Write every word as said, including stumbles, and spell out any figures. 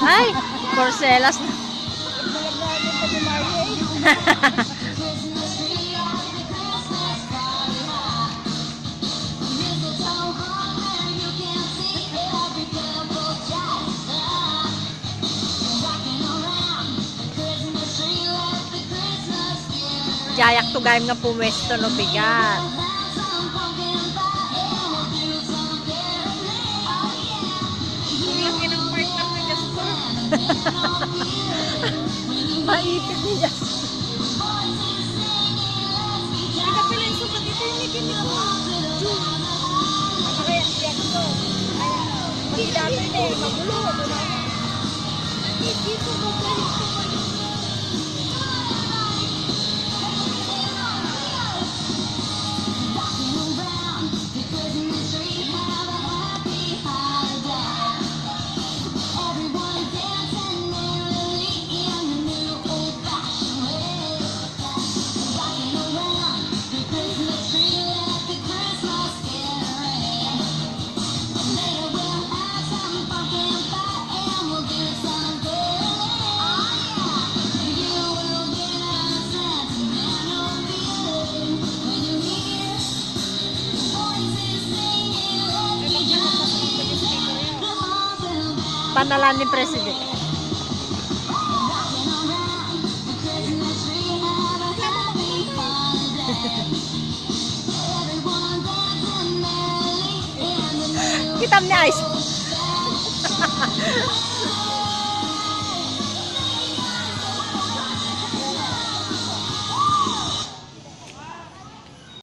Ay, porcelas. Jayak to gayam nga pumesto no bigat. Maipit ni Jasper. Kita pala yung sukat dito yung may kini ko. Kaya yan ko. Hindi dami na eh. Magulo. Dito ko pala. Panalan ni President. Kita ni ice.